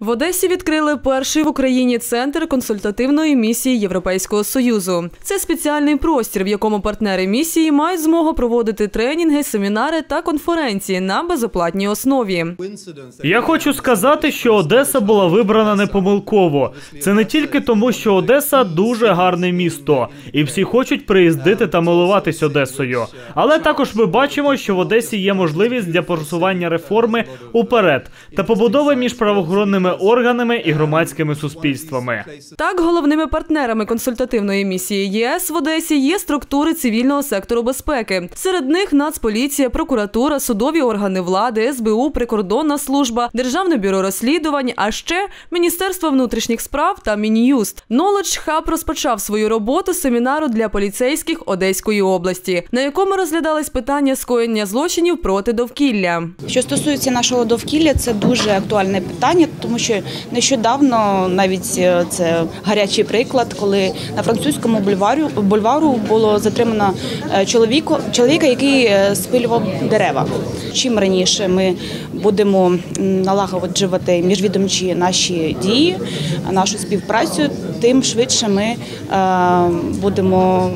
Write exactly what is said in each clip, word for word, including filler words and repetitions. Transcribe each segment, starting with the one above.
В Одесі відкрили перший в Україні центр консультативної місії Європейського Союзу. Це спеціальний простір, в якому партнери місії мають змогу проводити тренінги, семінари та конференції на безоплатній основі. Я хочу сказати, що Одеса була вибрана непомилково. Це не тільки тому, що Одеса – дуже гарне місто, і всі хочуть приїздити та милуватись Одесою. Але також ми бачимо, що в Одесі є можливість для просування реформи уперед та побудови між правоохоронними органами і громадськими суспільствами. Так, головними партнерами консультативної місії ЄС в Одесі є структури цивільного сектору безпеки. Серед них Нацполіція, прокуратура, судові органи влади, ес бе у, прикордонна служба, Державне бюро розслідувань, а ще Міністерство внутрішніх справ та Мін'юст. Knowledge Hub розпочав свою роботу з семінару для поліцейських Одеської області, на якому розглядались питання скоєння злочинів проти довкілля. Що стосується нашого довкілля, це дуже актуальне питання, тому що нещодавно, навіть це гарячий приклад, коли на французькому бульварі, бульвару було затримано чоловіка, чоловіка, який спилював дерева. Чим раніше ми будемо налагоджувати міжвідомчі наші дії, нашу співпрацю, тим швидше ми будемо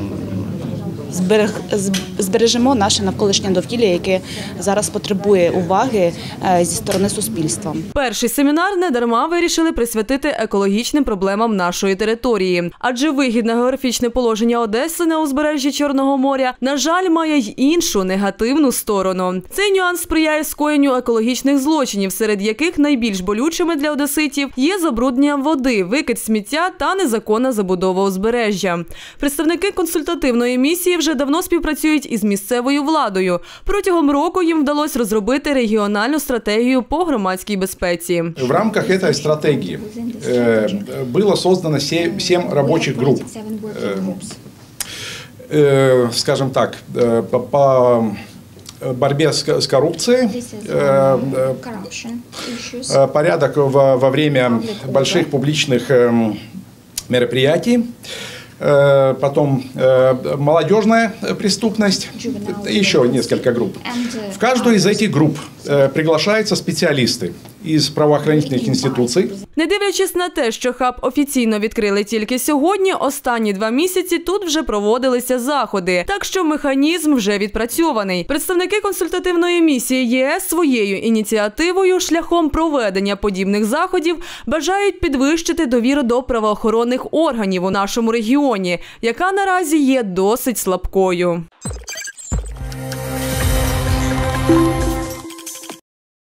збережемо наше навколишнє довкілля, яке зараз потребує уваги зі сторони суспільства. Перший семінар недарма вирішили присвятити екологічним проблемам нашої території. Адже вигідне географічне положення Одеси на узбережжі Чорного моря, на жаль, має й іншу негативну сторону. Цей нюанс сприяє скоєнню екологічних злочинів, серед яких найбільш болючими для одеситів є забруднення води, викид сміття та незаконна забудова узбережжя. Представники консультативної місії вже давно співпрацюють із місцевою владою. Протягом року їм вдалося розробити регіональну стратегію по громадській безпеці. В рамках цієї стратегії було створено сім робочих груп, скажімо так, по борьбе с коррупцией, порядок во время больших публичных мероприятий, потом молодежная преступность, еще несколько групп. В каждую из этих групп приглашаются специалисты із правоохоронних інституцій. Не дивлячись на те, що хаб офіційно відкрили тільки сьогодні, останні два місяці тут вже проводилися заходи. Так що механізм вже відпрацьований. Представники консультативної місії ЄС своєю ініціативою шляхом проведення подібних заходів бажають підвищити довіру до правоохоронних органів у нашому регіоні, яка наразі є досить слабкою.